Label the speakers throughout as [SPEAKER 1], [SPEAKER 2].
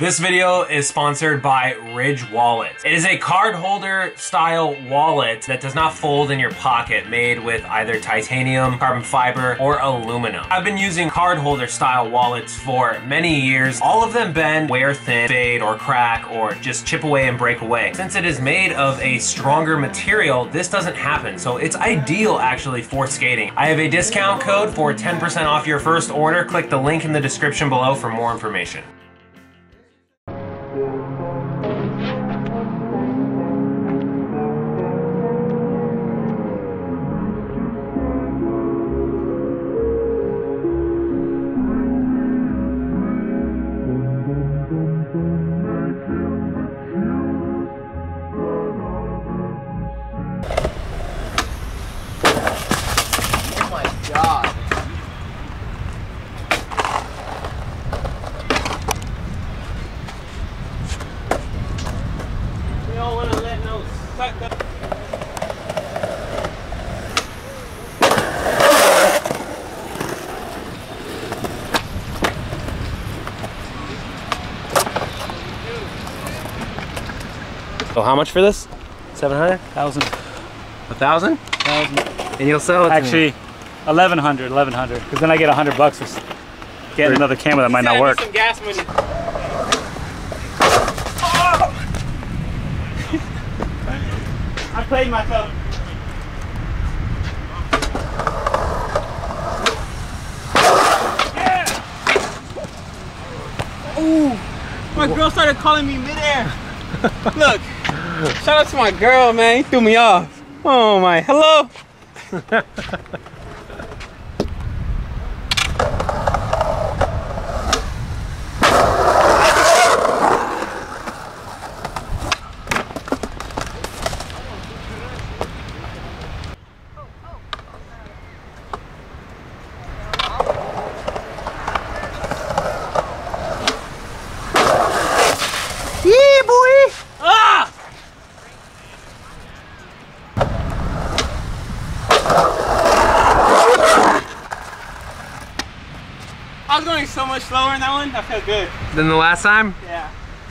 [SPEAKER 1] This video is sponsored by Ridge Wallets. It is a card holder style wallet that does not fold in your pocket, made with either titanium, carbon fiber, or aluminum. I've been using card holder style wallets for many years. All of them bend, wear thin, fade, or crack, or just chip away and break away. Since it is made of a stronger material, this doesn't happen, so it's ideal actually for skating. I have a discount code for 10% off your first order. Click the link in the description below for more information. So how much for this? 700?
[SPEAKER 2] 1,000.
[SPEAKER 1] 1,000?
[SPEAKER 2] 1,000.
[SPEAKER 1] And you'll sell it
[SPEAKER 2] actually, 1,100, because then I get $100 for getting another camera that might not work.
[SPEAKER 3] Some gas money. I played myself. Yeah. Ooh, my girl started calling me midair. Look, shout out to my girl, man. He threw me off. Oh my, hello. Yeah, boy. Ah! I was going so much slower in that one. I felt good.
[SPEAKER 1] Than the last time?
[SPEAKER 3] Yeah.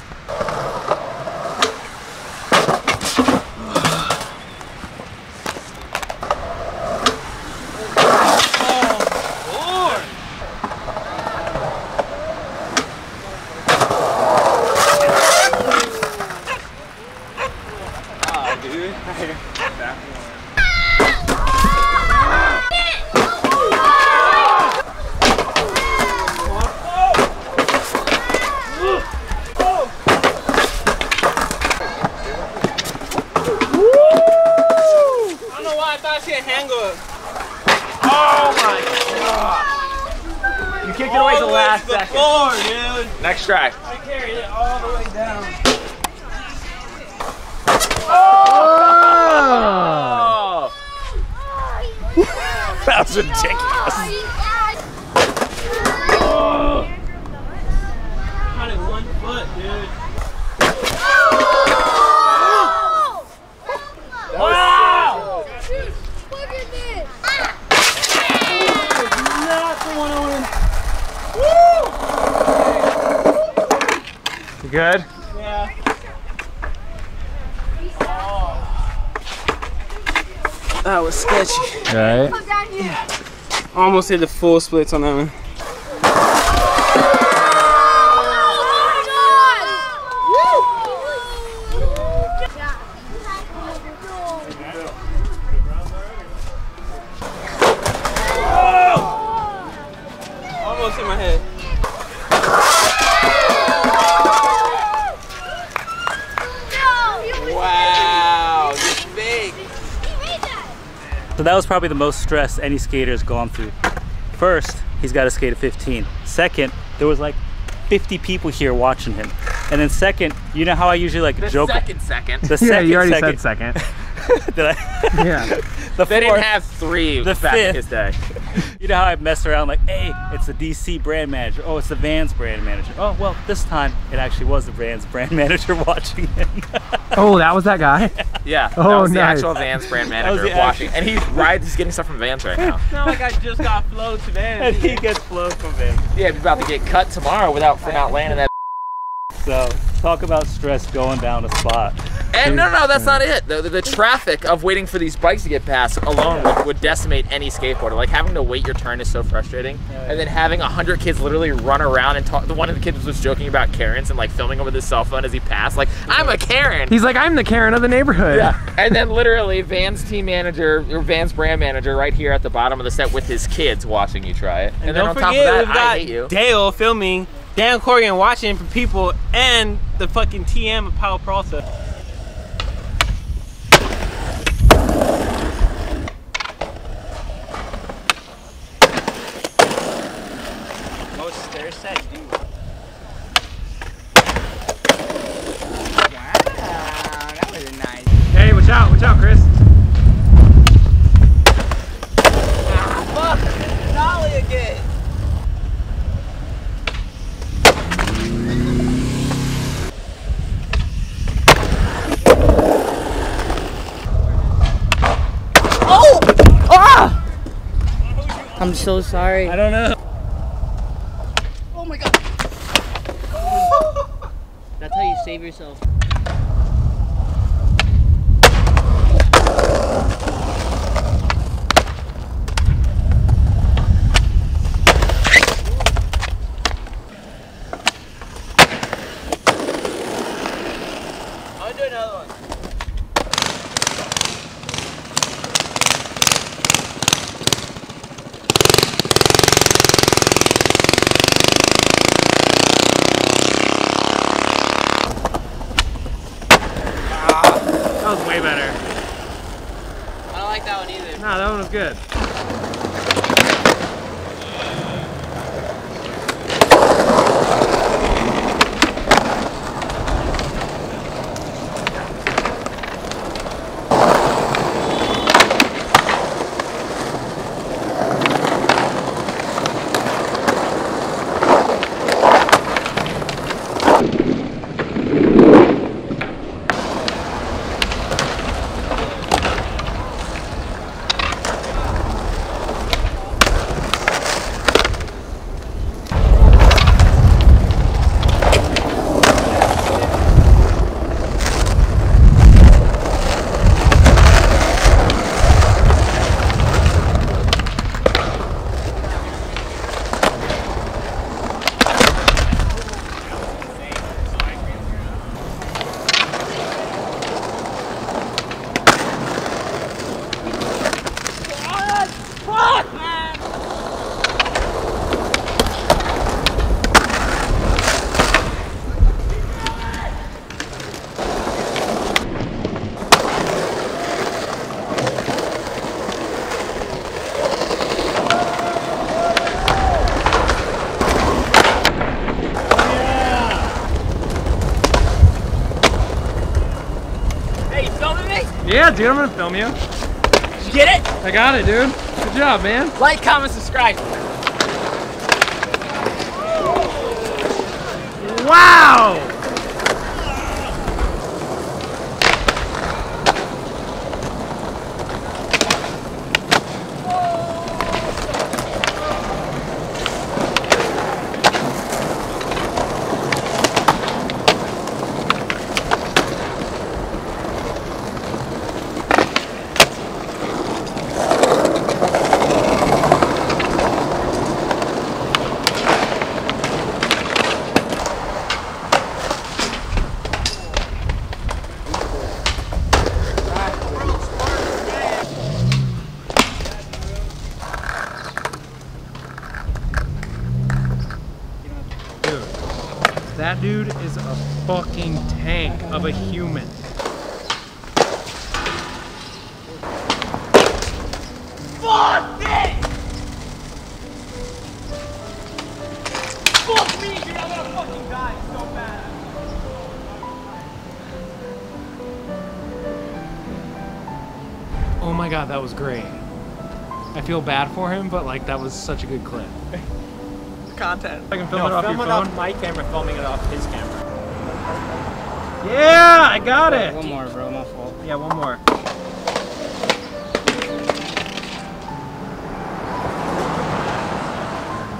[SPEAKER 3] Oh my god!
[SPEAKER 1] You kicked it away the last second.
[SPEAKER 3] Floor, dude.
[SPEAKER 1] Next try.
[SPEAKER 3] I carried it all the way down.
[SPEAKER 1] Oh! That was ridiculous.
[SPEAKER 3] Oh. Caught it 1 foot, dude. Wow!
[SPEAKER 4] Look at this!
[SPEAKER 3] Not the one I wanted.
[SPEAKER 1] You good?
[SPEAKER 3] Yeah. That was sketchy.
[SPEAKER 1] Right.
[SPEAKER 4] Come down here.
[SPEAKER 3] Almost hit the full splits on that one. Almost in my head. Wow, this big.
[SPEAKER 2] So that was probably the most stress any skater has gone through. First, he's got to skate a 15. Second, there was like 50 people here watching him. And then second, you know how I usually like joke.
[SPEAKER 1] Second.
[SPEAKER 2] The
[SPEAKER 1] Yeah,
[SPEAKER 2] second,
[SPEAKER 1] you already
[SPEAKER 2] second.
[SPEAKER 1] said second.
[SPEAKER 2] Did I?
[SPEAKER 1] Yeah.
[SPEAKER 2] The
[SPEAKER 1] They
[SPEAKER 2] fourth,
[SPEAKER 1] didn't have 3
[SPEAKER 2] the
[SPEAKER 1] back in
[SPEAKER 2] fifth.
[SPEAKER 1] his day.
[SPEAKER 2] You know how I messed around like, hey, it's the DC brand manager. Oh, it's the Vans brand manager. Oh, well, this time it actually was the Vans brand manager watching him.
[SPEAKER 5] Oh, that was that guy?
[SPEAKER 1] Yeah, that
[SPEAKER 5] Oh,
[SPEAKER 1] was the
[SPEAKER 5] nice.
[SPEAKER 1] actual Vans brand
[SPEAKER 2] That was
[SPEAKER 1] manager
[SPEAKER 2] the
[SPEAKER 1] watching. And he's getting stuff from Vans right now.
[SPEAKER 3] It's not like I just got flowed to Vans.
[SPEAKER 2] And he gets flowed from Vans.
[SPEAKER 1] Yeah, he's about to get cut tomorrow for not landing that.
[SPEAKER 2] So talk about stress going down a spot.
[SPEAKER 6] And no, that's not it. The traffic of waiting for these bikes to get past alone would decimate any skateboarder. Like having to wait your turn is so frustrating. And then having 100 kids literally run around and talk. One of the kids was joking about Karens and like filming him with his cell phone as he passed. Like, I'm a Karen.
[SPEAKER 5] He's like, I'm the Karen of the neighborhood.
[SPEAKER 6] Yeah. And then literally Van's team manager, or Van's brand manager right here at the bottom of the set with his kids watching you try it. And then on top of that, I hate you.
[SPEAKER 3] Dale filming, Dan Corrigan watching for people, and the fucking TM of Powell Peralta.
[SPEAKER 5] Hey, watch out, Chris.
[SPEAKER 3] Fuck! Dolly again! Oh! Ah!
[SPEAKER 7] I'm so sorry.
[SPEAKER 3] I don't know.
[SPEAKER 7] Oh my god. That's how you save yourself.
[SPEAKER 3] I'll do another one.
[SPEAKER 5] That was way better.
[SPEAKER 3] I don't like that one either.
[SPEAKER 5] No, that one was good. Yeah, dude, I'm gonna film you.
[SPEAKER 3] Did you get it?
[SPEAKER 5] I got it, dude. Good job, man.
[SPEAKER 3] Like, comment, subscribe.
[SPEAKER 5] Wow! That dude is a fucking tank of a human.
[SPEAKER 3] Fuck this! Fuck me, dude! I'm gonna fucking die so bad.
[SPEAKER 5] Oh my god, that was great. I feel bad for him, but like that was such a good clip.
[SPEAKER 3] Content.
[SPEAKER 5] I can film it off your phone.
[SPEAKER 3] Off my camera, filming it off his camera.
[SPEAKER 5] Yeah, I got it.
[SPEAKER 7] One more, bro. My fault.
[SPEAKER 5] Yeah, one more.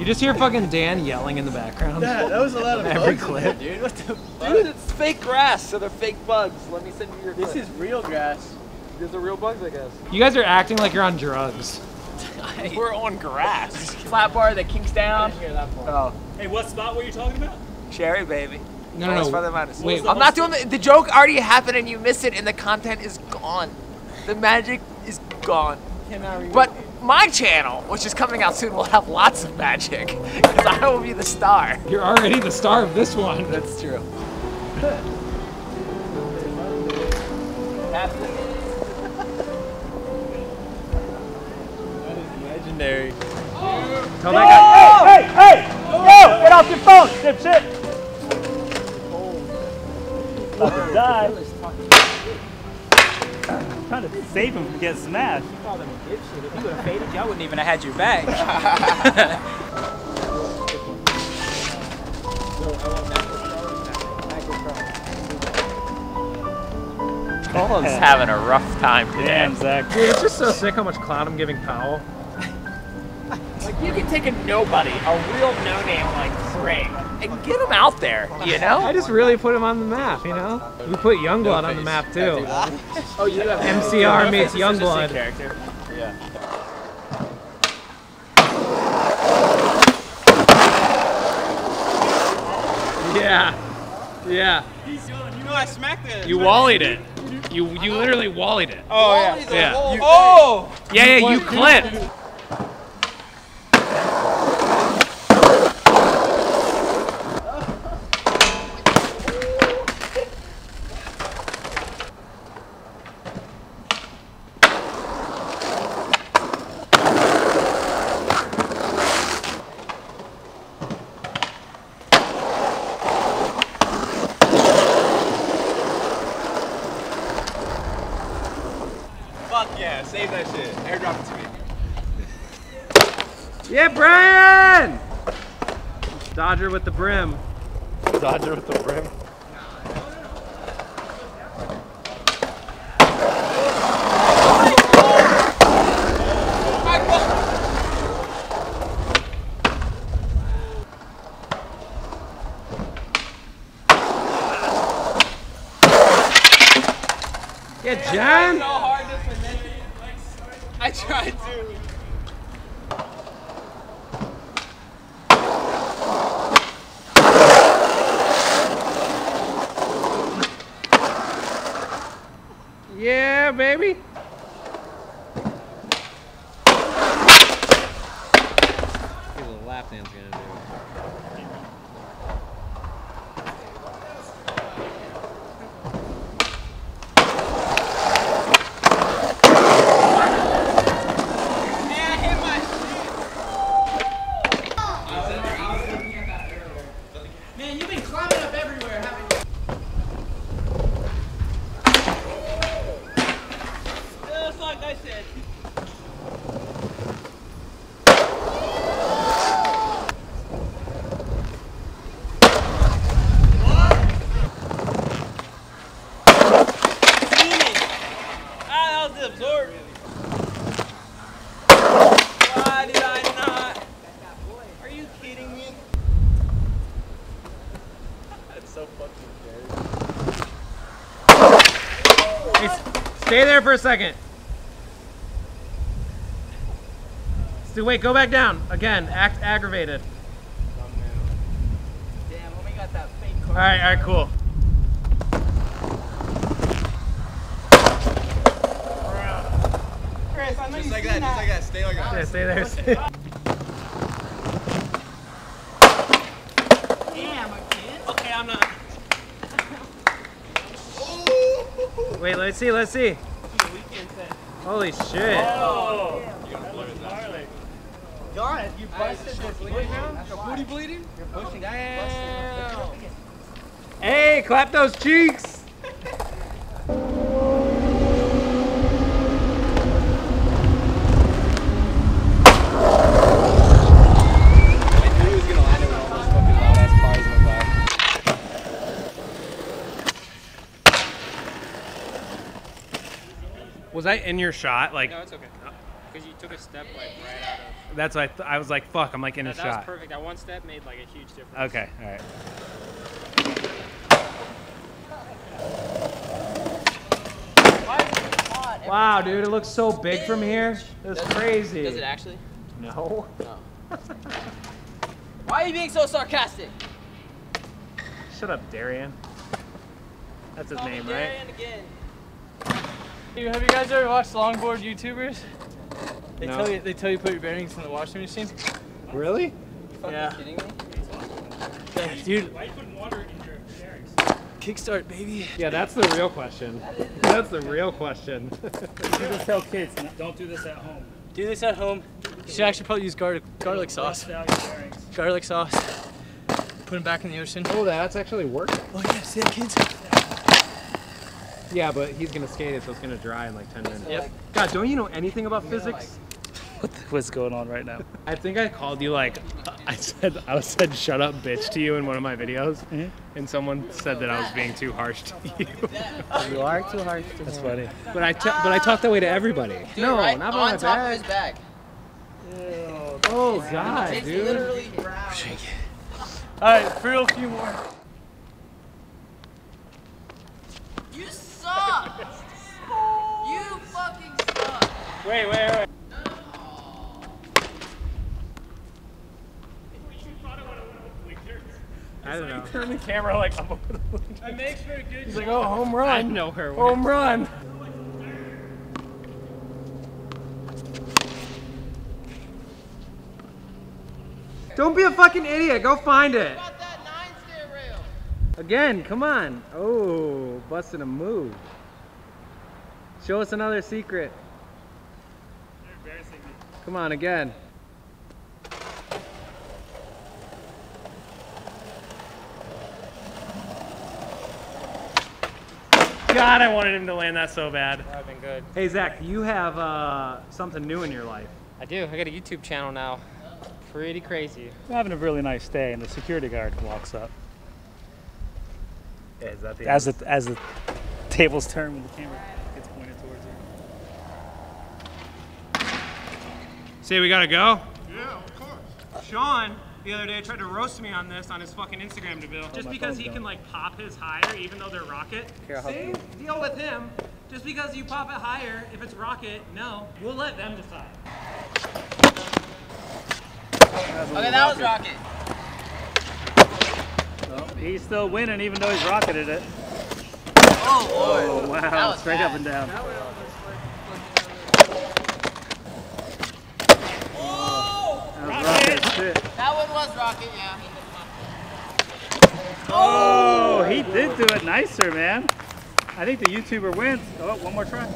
[SPEAKER 5] You just hear fucking Dan yelling in the background.
[SPEAKER 3] Yeah, that was a lot of
[SPEAKER 5] Every
[SPEAKER 3] bugs in
[SPEAKER 5] clip.
[SPEAKER 3] there, dude. What the fuck?
[SPEAKER 6] Dude, it's fake grass, so they're fake bugs. Let me send you your
[SPEAKER 3] This
[SPEAKER 6] clip.
[SPEAKER 3] is real grass.
[SPEAKER 6] These are real bugs, I guess.
[SPEAKER 5] You guys are acting like you're on drugs.
[SPEAKER 6] We're on grass. Flat bar that kinks down. Oh,
[SPEAKER 2] Hey, what spot were you talking about?
[SPEAKER 6] cherry, baby.
[SPEAKER 5] No, Wait,
[SPEAKER 6] I'm not doing the joke already happened and you miss it and the content is gone. The magic is gone. But my channel, which is coming out soon, will have lots of magic because I will be the star.
[SPEAKER 5] you're already the star of this one.
[SPEAKER 6] That's true.
[SPEAKER 3] Legendary.
[SPEAKER 5] Tell that guy.
[SPEAKER 2] Hey! Yo! Get off your phone, dipshit! About to die. I'm trying to save him from getting smashed.
[SPEAKER 8] You called him a dipshit. If you would have faded you, I wouldn't even have had your back.
[SPEAKER 6] Cole's having a rough time today.
[SPEAKER 2] Damn, Zach.
[SPEAKER 5] Dude, it's just so sick how much clout I'm giving Powell.
[SPEAKER 6] Like, you can take a nobody, a real no-name like Craig, and get him out there, you know?
[SPEAKER 5] I just really put him on the map, you know? We put Youngblood on the map too.
[SPEAKER 6] Oh, you have
[SPEAKER 5] MCR meets Youngblood.
[SPEAKER 6] character.
[SPEAKER 5] Yeah. Yeah.
[SPEAKER 3] You know I smacked it.
[SPEAKER 5] You wallied it. You literally wallied it.
[SPEAKER 3] Oh yeah.
[SPEAKER 5] Yeah.
[SPEAKER 3] Oh!
[SPEAKER 5] Yeah, you clipped.
[SPEAKER 3] Fuck yeah, save that shit. Airdrop it to me.
[SPEAKER 5] Yeah, Brian! Dodger with the brim.
[SPEAKER 3] Dodger with the brim.
[SPEAKER 5] Yeah, John!
[SPEAKER 3] So hard to finesse it. I tried to.
[SPEAKER 5] Yeah, baby.
[SPEAKER 3] Here's a lap dance gonna do.
[SPEAKER 8] Man, you've been climbing up everywhere, haven't you?
[SPEAKER 3] Just like I said. Ah, that was absorbed. Why did I not? Are you kidding me? That's so fucking scary.
[SPEAKER 5] Hey, stay there for a second. So wait, go back down. Again, act aggravated.
[SPEAKER 8] Damn, when we got that fake car.
[SPEAKER 5] All right, cool.
[SPEAKER 3] Chris, I know just like that, stay like that.
[SPEAKER 5] Yeah, stay there. Stay.
[SPEAKER 8] Damn, again?
[SPEAKER 3] Okay, I'm not.
[SPEAKER 5] Wait, let's see. Holy shit.
[SPEAKER 8] John, you busted this foot now?
[SPEAKER 3] Your booty bleeding?
[SPEAKER 8] You're pushing.
[SPEAKER 3] Damn.
[SPEAKER 5] Hey, clap those cheeks.
[SPEAKER 3] I knew he was gonna land it with all those fucking loud ass cars in the back.
[SPEAKER 5] Was I in your shot? Like,
[SPEAKER 3] No, it's okay.
[SPEAKER 5] Because you took a step like right out of.
[SPEAKER 1] That's why I was like, fuck, I'm like in a
[SPEAKER 5] That was
[SPEAKER 1] shot.
[SPEAKER 5] perfect. That one step made like a huge difference.
[SPEAKER 1] Okay, all right. Wow, dude, it looks so big from here. That's crazy.
[SPEAKER 6] Does it actually?
[SPEAKER 1] No.
[SPEAKER 6] Why are you being so sarcastic?
[SPEAKER 1] Shut up, Darian. That's his name, right?
[SPEAKER 6] Again.
[SPEAKER 5] Have you guys ever watched longboard YouTubers? They
[SPEAKER 1] No.
[SPEAKER 5] tell you put your bearings in the washing machine.
[SPEAKER 1] Really?
[SPEAKER 5] Yeah.
[SPEAKER 6] Kidding me?
[SPEAKER 5] Dude, why you putting water in your bearings? Kickstart, baby.
[SPEAKER 1] Yeah, that's the real question. That's the real question.
[SPEAKER 2] You just tell kids, don't do this at home.
[SPEAKER 5] Do this at home. You should actually probably use garlic sauce.
[SPEAKER 2] Bust out your bearings.
[SPEAKER 5] Garlic sauce. Put them back in the ocean.
[SPEAKER 1] Oh, that's actually working.
[SPEAKER 5] Oh yeah, see that, kids?
[SPEAKER 1] Yeah, but he's gonna skate it, so it's gonna dry in like 10 minutes.
[SPEAKER 5] Yep.
[SPEAKER 1] God, don't you know anything about physics?
[SPEAKER 2] What's going on right now?
[SPEAKER 1] I think I called you like, I said shut up bitch to you in one of my videos, and someone said that I was being too harsh to you.
[SPEAKER 7] You are too harsh to
[SPEAKER 2] That's
[SPEAKER 7] him.
[SPEAKER 2] funny.
[SPEAKER 1] But I talk that way to everybody. No,
[SPEAKER 6] right
[SPEAKER 1] not
[SPEAKER 6] on
[SPEAKER 1] on
[SPEAKER 6] top
[SPEAKER 1] my
[SPEAKER 6] of his
[SPEAKER 1] back.
[SPEAKER 6] back.
[SPEAKER 1] Oh God,
[SPEAKER 6] It's
[SPEAKER 1] dude.
[SPEAKER 6] literally brown.
[SPEAKER 5] Alright, for real, a few more.
[SPEAKER 6] You suck! You fucking suck!
[SPEAKER 5] Wait.
[SPEAKER 1] I don't know.
[SPEAKER 2] Turn the camera like up over the
[SPEAKER 5] It makes for a good.
[SPEAKER 1] He's like, oh, home run.
[SPEAKER 2] I know her.
[SPEAKER 1] Home run. Don't be a fucking idiot. Go find it.
[SPEAKER 6] About that 9-stair rail.
[SPEAKER 1] Again, come on. Oh, busting a move. Show us another secret.
[SPEAKER 2] You're embarrassing me.
[SPEAKER 1] Come on, again. God, I wanted him to land that so bad.
[SPEAKER 5] That would've been good.
[SPEAKER 1] Hey, Zach, you have something new in your life.
[SPEAKER 5] I do. I got a YouTube channel now. Pretty crazy.
[SPEAKER 2] We're having a really nice day, and the security guard walks up.
[SPEAKER 1] Is that the
[SPEAKER 2] As the tables turn when the camera gets pointed towards you.
[SPEAKER 1] Say we gotta go? Yeah, of course. Sean, the other day, tried to roast me on this on his fucking Instagram deal. Just
[SPEAKER 2] my
[SPEAKER 1] because
[SPEAKER 2] phone's
[SPEAKER 1] he
[SPEAKER 2] going.
[SPEAKER 1] can like pop his higher even though they're rocket. Same deal with him. Just because you pop it higher, if it's rocket, no. We'll let them decide.
[SPEAKER 6] Okay, that was rocket.
[SPEAKER 2] He's still winning even though he's rocketed it.
[SPEAKER 6] Oh,
[SPEAKER 2] Oh, wow,
[SPEAKER 6] That was
[SPEAKER 2] straight
[SPEAKER 6] bad.
[SPEAKER 2] up and down. That was rocket shit.
[SPEAKER 6] that one was rocket, yeah.
[SPEAKER 2] Oh, he did do it nicer, man. I think the YouTuber wins. Oh, one more try.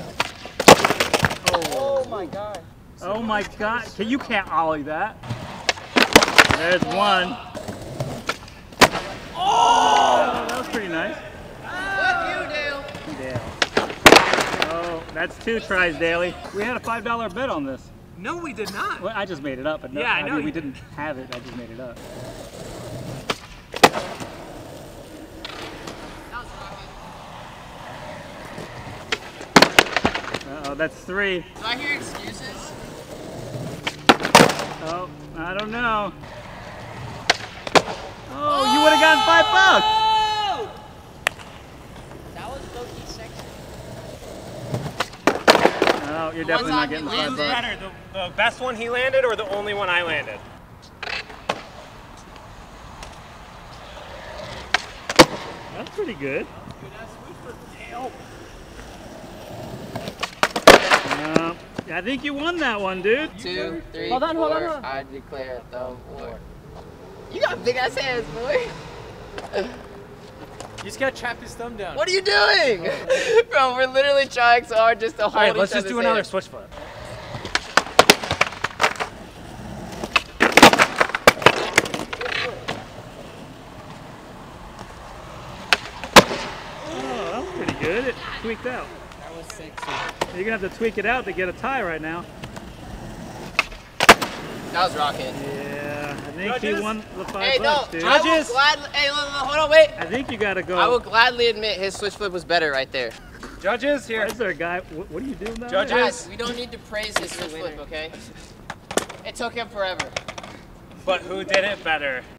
[SPEAKER 6] Oh my god.
[SPEAKER 2] Oh my God, you can't ollie that. There's one. Oh, that was pretty nice.
[SPEAKER 6] Fuck you, Dale.
[SPEAKER 2] Dale. Oh, that's 2 tries, Daly. We had a $5 bet on this.
[SPEAKER 1] No, we did not.
[SPEAKER 2] Well, I just made it up, but no,
[SPEAKER 1] Yeah, I know
[SPEAKER 2] mean,
[SPEAKER 1] you
[SPEAKER 2] we
[SPEAKER 1] did.
[SPEAKER 2] didn't have it. I just made it up. Uh-oh, that's 3.
[SPEAKER 6] Do I hear excuses?
[SPEAKER 2] Oh, I don't know. Oh, you would have gotten $5.
[SPEAKER 6] That was low-key sexy.
[SPEAKER 2] Oh, you're
[SPEAKER 6] The
[SPEAKER 2] definitely
[SPEAKER 6] ones
[SPEAKER 2] not
[SPEAKER 6] on
[SPEAKER 2] getting the
[SPEAKER 6] you landed.
[SPEAKER 2] $5.
[SPEAKER 1] Better, the best one he landed or the only one I landed?
[SPEAKER 2] That's pretty good. I think you won that one, dude.
[SPEAKER 6] 2, 3,
[SPEAKER 7] Hold on,
[SPEAKER 6] 4,
[SPEAKER 7] hold on.
[SPEAKER 6] I declare the war. You got big ass hands, boy.
[SPEAKER 5] You just gotta trap his thumb down.
[SPEAKER 6] What are you doing? Bro, we're literally trying so hard just to hold
[SPEAKER 1] Alright, let's
[SPEAKER 6] each
[SPEAKER 1] just do
[SPEAKER 6] other's
[SPEAKER 1] another
[SPEAKER 6] hand.
[SPEAKER 1] switch flip.
[SPEAKER 2] Oh, that was pretty good. It tweaked out.
[SPEAKER 6] That was sexy.
[SPEAKER 2] You're gonna have to tweak it out to get a tie right now.
[SPEAKER 6] That was rocket.
[SPEAKER 2] Yeah, I think
[SPEAKER 1] Judges?
[SPEAKER 2] he won the $5,
[SPEAKER 6] Hey, no,
[SPEAKER 2] dude.
[SPEAKER 6] I will gladly, hey, hold on, wait.
[SPEAKER 2] I think you gotta go.
[SPEAKER 6] I will gladly admit his switch flip was better right there.
[SPEAKER 1] Judges, here.
[SPEAKER 2] Why is there a guy? What are you doing now?
[SPEAKER 1] Judges.
[SPEAKER 8] Guys, we don't need to praise his flip, okay? It took him forever.
[SPEAKER 1] But who did it better?